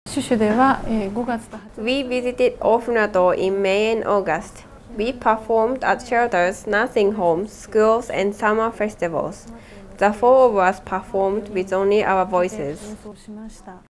シュシュでは5月と8月 We visited orphanato in May and August. We performed at shelters, nursing homes, schools, and summer festivals. The four of us performed with only our voices. 演奏しました。